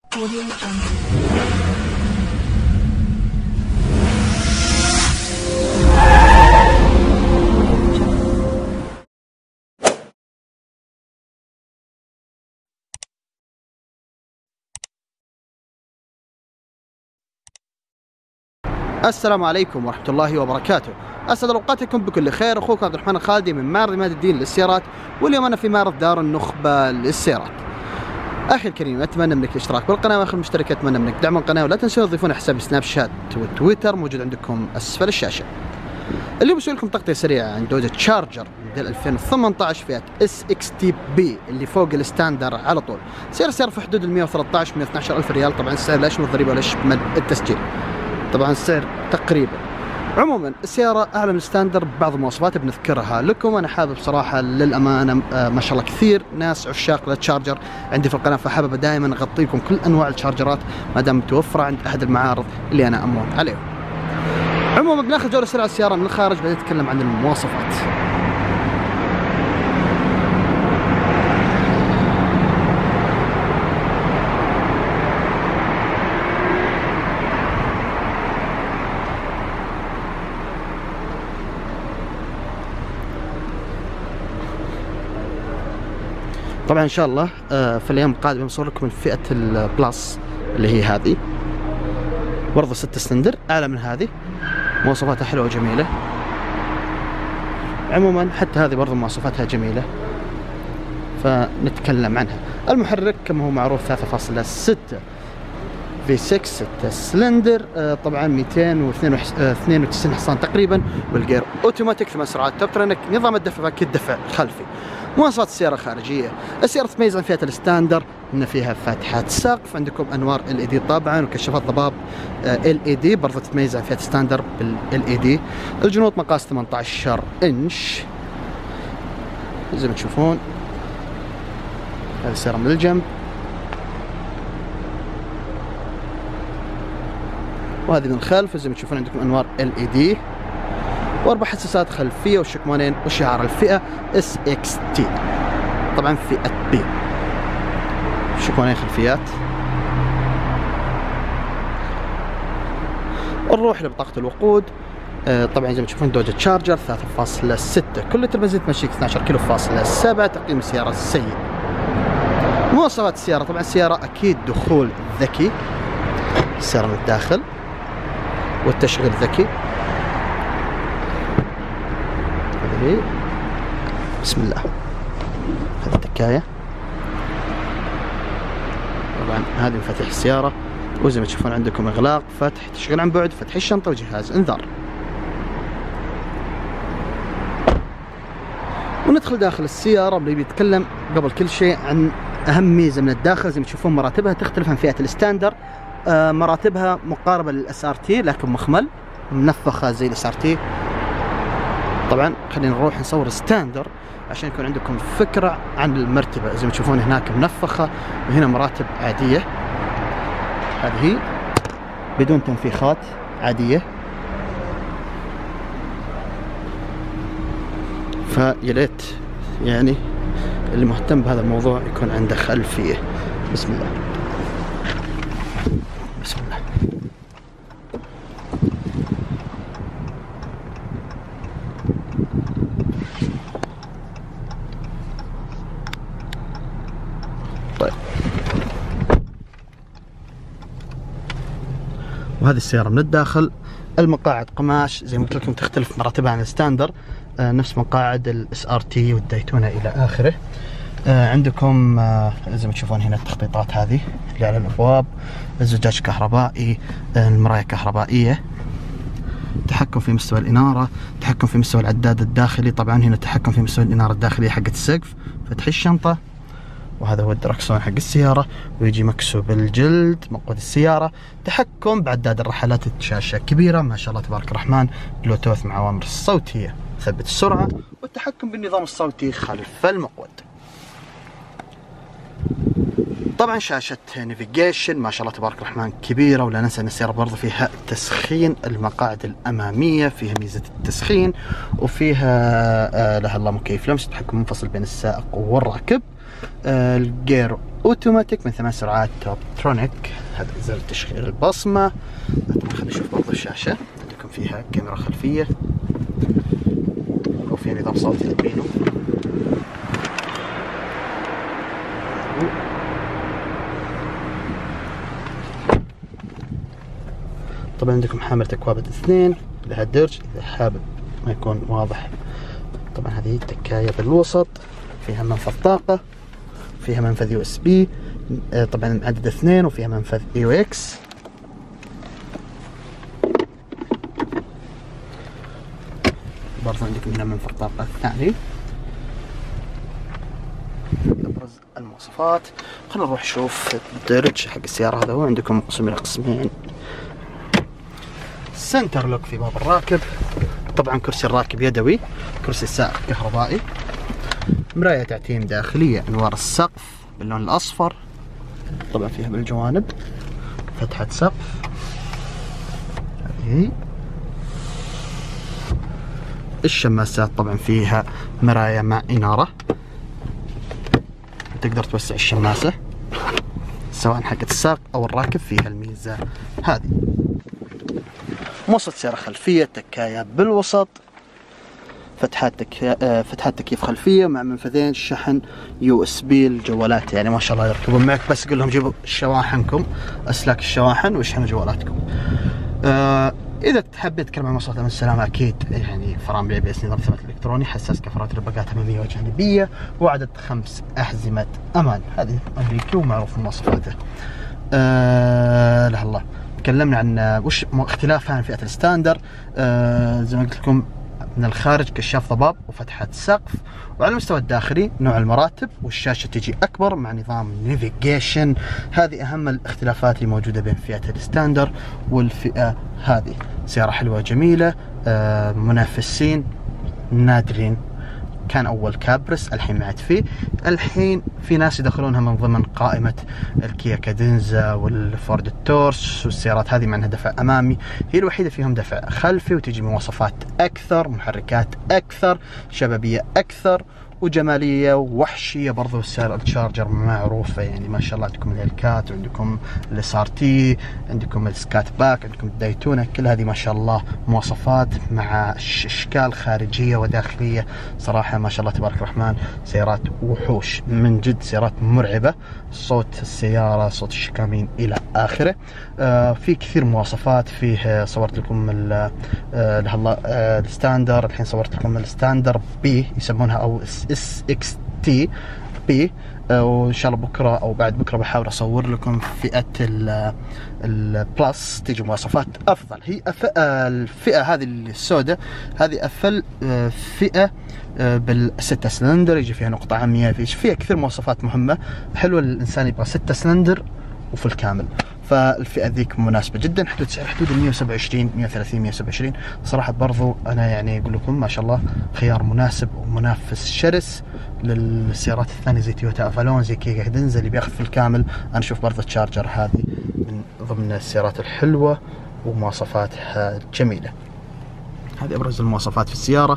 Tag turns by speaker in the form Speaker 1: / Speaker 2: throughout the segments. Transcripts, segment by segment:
Speaker 1: السلام عليكم ورحمة الله وبركاته. أسعد أوقاتكم بكل خير. أخوكم عبد الرحمن الخالدي من معرض عماد الدين للسيارات، واليوم أنا في معرض دار النخبة للسيارات. أخي الكريم، أتمنى منك الاشتراك بالقناة، وآخر المشترك أتمنى منك دعم القناة، ولا تنسون تضيفون حساب سناب شات وتويتر موجود عندكم أسفل الشاشة. اليوم بسوي لكم تغطية سريعة عن دوجة تشارجر موديل 2018 فئة SXT-B اللي فوق الستاندر على طول. سعر في حدود ال 113 112 ألف ريال. طبعا السعر لا يشمل الضريبة ولا يشمل التسجيل، طبعا السعر تقريبا. عموما السيارة أعلى من الستاندر ببعض المواصفات بنذكرها لكم. أنا حابب صراحة للأمانة ما شاء الله كثير ناس عشاق للتشارجر عندي في القناة، فحابب دائما أغطي لكم كل أنواع التشارجرات ما دام متوفرة عند أحد المعارض اللي أنا أمون عليهم. عموما بناخذ جولة سريعة على السيارة من الخارج، بعدين نتكلم عن المواصفات. طبعا ان شاء الله في الايام القادمه بنصور لكم فئه البلس اللي هي هذه، برضه 6 سلندر اعلى من هذه، مواصفاتها حلوه وجميله. عموما حتى هذه برضه مواصفاتها جميله فنتكلم عنها. المحرك كما هو معروف 3.6 V6 6 سلندر، طبعا 292 حصان تقريبا، والجير اوتوماتيك 8 سرعات توب ترينك، نظام الدفع اكيد دفع خلفي. مواصفات السيارة الخارجية، السيارة تتميز عن فئة الستاندر ان فيها فاتحات سقف، عندكم انوار LED طبعا وكشافات ضباب LED، برضه تتميز عن فئة ستاندر بالLED. الجنوط مقاس 18 انش زي ما تشوفون. هذه السيارة من الجنب، وهذه من الخلف زي ما تشوفون عندكم انوار LED، واربع حساسات خلفيه والشكمانين، وشعار الفئه SXT طبعا فئه B، شكمانين خلفيات. نروح لبطاقه الوقود. طبعا زي ما تشوفون دوجة تشارجر 3.6، كل لتر بنزين تمشيك 12 كيلو فاصلة 7. تقييم السياره سيء. مواصفات السياره، طبعا السياره اكيد دخول ذكي، السياره من الداخل والتشغيل ذكي. هذه بسم الله، هذه التكاية طبعا، هذه مفاتيح السيارة، وزي ما تشوفون عندكم اغلاق، فتح، تشغيل عن بعد، فتح الشنطة، وجهاز انذار. وندخل داخل السيارة. بنبي نتكلم قبل كل شيء عن اهم ميزة من الداخل. زي ما تشوفون مراتبها تختلف عن فئة الستاندر، مراتبها مقاربة للSRT لكن مخمل، منفخة زي الSRT. طبعا خلينا نروح نصور ستاندر عشان يكون عندكم فكرة عن المرتبة. زي ما تشوفون هناك منفخة، وهنا مراتب عادية، هذه بدون تنفيخات عادية. فياليت يعني اللي مهتم بهذا الموضوع يكون عنده خلفية. بسم الله بسم الله. طيب، وهذه السيارة من الداخل. المقاعد قماش زي ما قلت لكم، تختلف مراتبها عن الستاندر، نفس مقاعد الSRT والدايتونا إلى آخره. عندكم زي ما تشوفون هنا التخطيطات هذه اللي على الأبواب، الزجاج كهربائي، المراية كهربائية، تحكم في مستوى الإنارة، تحكم في مستوى العداد الداخلي. طبعا هنا تحكم في مستوى الإنارة الداخلية حقة السقف، فتح الشنطة، وهذا هو الدركسون حق السيارة، ويجي مكسوب الجلد مقود السيارة. تحكم بعداد الرحلات، الشاشة كبيرة ما شاء الله تبارك الرحمن، بلوتوث مع أوامر الصوتية ثبت السرعة، والتحكم بالنظام الصوتي خلف المقود. طبعا شاشة نافيجيشن ما شاء الله تبارك الرحمن كبيرة، ولا ننسى ان السيارة برضه فيها تسخين. المقاعد الأمامية فيها ميزة التسخين، وفيها لها الله مكيف لمس، تحكم منفصل بين السائق والراكب. الجير اوتوماتيك من 8 سرعات توبترونيك. هذا زر تشغيل البصمة. خلينا نشوف برضه الشاشة. عندكم فيها كاميرا خلفية وفيها نظام صوتي تبينه. طبعا عندكم حامل تكوابة 2 لها درج إذا حابب ما يكون واضح. طبعا هذه التكاية بالوسط، فيها منفذ طاقة، فيها منفذ USB، طبعا عدد 2، وفيها منفذ AUX. برضه عندكم هنا منفذ طاقة ثاني. أبرز المواصفات خلينا نروح نشوف الدرج حق السيارة. هذا هو. عندكم مقسوم إلى قسمين. سنتر لوك في باب الراكب. طبعا كرسي الراكب يدوي، كرسي السائق كهربائي. مراية تعتيم داخلية أنوار السقف باللون الأصفر، طبعا فيها بالجوانب. فتحة سقف هذه. الشماسات طبعا فيها مراية مع إنارة، تقدر توسع الشماسة سواء حقة السائق أو الراكب. فيها الميزة هذه. موصلة سيارة خلفية، تكاية بالوسط، فتحات تكييف خلفية مع منفذين شحن USB الجوالات. يعني ما شاء الله يركبون معك، بس قول لهم جيبوا شواحنكم، أسلاك الشواحن، واشحنوا جوالاتكم. إذا تحب تتكلم عن مواصفات السلامة، أكيد يعني فرامل ABS نظام ثبات إلكتروني، حساس كفرات رباقات أمامية وجانبية، وعدد 5 أحزمة أمان. هذه أمريكي ومعروف مواصفاته. لا الله، تكلمنا عن وش اختلافها عن فئة الستاندر. زي ما قلت لكم من الخارج كشاف ضباب وفتحة سقف، وعلى المستوى الداخلي نوع المراتب والشاشة تجي أكبر مع نظام نافيجيشن. هذه أهم الاختلافات اللي موجودة بين فئة الستاندر والفئة هذه. سيارة حلوة جميلة. منافسين نادرين. كان أول كابرس، الحين ما عاد فيه. الحين في ناس يدخلونها من ضمن قائمة الكيا كادنزا والفورد التورس والسيارات هذه، مع أنها دفع أمامي. هي الوحيدة فيهم دفع خلفي، وتجي مواصفات أكثر، محركات أكثر، شبابية أكثر، وجمالية ووحشية. برضو السيارة التشارجر معروفة، يعني ما شاء الله. عندكم الهيلكات، وعندكم الSRT، عندكم السكات باك، عندكم الدايتونا. كل هذه ما شاء الله مواصفات مع اشكال خارجية وداخلية. صراحة ما شاء الله تبارك الرحمن، سيارات وحوش من جد، سيارات مرعبة. صوت السيارة، صوت الشكامين إلى آخره. في كثير مواصفات. فيه صورت لكم الستاندر، الحين صورت لكم الستاندر بي يسمونها، أو SXT بي. وإن شاء الله بكرة أو بعد بكرة بحاول أصور لكم فئة البلس، تيجي مواصفات أفضل. هي الفئة هذه السوداء، هذه أفل فئة بالستة سلندر، يجي فيها نقطة عامية، فيها كثير مواصفات مهمة حلوة. الإنسان يبغى 6 سلندر وفي الكامل، فالفئة ذيك مناسبة جدا. حدود سعر حدود 127 130 127. صراحة برضو أنا يعني أقول لكم ما شاء الله خيار مناسب ومنافس شرس للسيارات الثانية زي تويوتا أفالون، زي كيا كادنزا اللي بياخذ في الكامل. أنا أشوف برضو التشارجر هذه من ضمن السيارات الحلوة ومواصفاتها جميلة. هذه أبرز المواصفات في السيارة.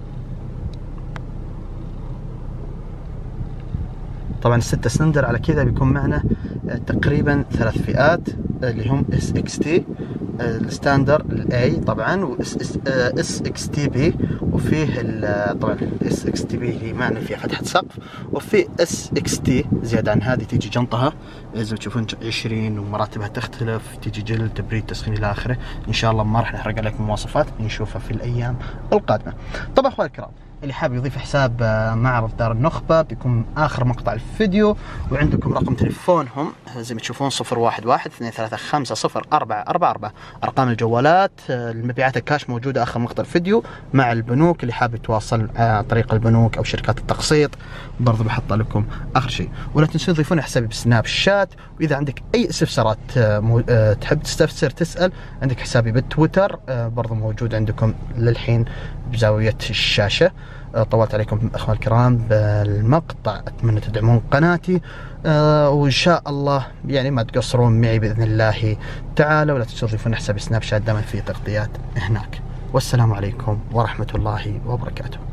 Speaker 1: طبعا الستة سلندر على كذا بيكون معنا تقريبا 3 فئات اللي هم SXT الستاندر الA طبعا، و SXTB، وفيه طبعا SXTB اللي معنا فيها فتحة سقف، وفي SXT زيادة عن هذه تيجي جنطها زي ما تشوفون 20 ومراتبها تختلف، تيجي جلد، تبريد، تسخين إلى آخره. إن شاء الله ما راح نحرق عليكم مواصفات، نشوفها في الأيام القادمة. طبعا أخواني الكرام، اللي حاب يضيف حساب معرض دار النخبة بيكون آخر مقطع الفيديو، وعندكم رقم تليفونهم زي ما تشوفون 011 235 0444. أرقام الجوالات، المبيعات الكاش موجودة آخر مقطع الفيديو، مع البنوك اللي حاب يتواصل عن طريق البنوك أو شركات التقسيط برضو بحط لكم آخر شيء. ولا تنسون تضيفون حسابي بسناب شات، وإذا عندك أي استفسارات تحب تستفسر تسأل، عندك حسابي بالتويتر برضو موجود عندكم للحين بزاوية الشاشة. طولت عليكم اخوان الكرام بالمقطع، اتمنى تدعمون قناتي وان شاء الله يعني ما تقصرون معي باذن الله تعالى. ولا تنسوا تضيفون حساب سناب شات، دائما في تغطيات هناك. والسلام عليكم ورحمة الله وبركاته.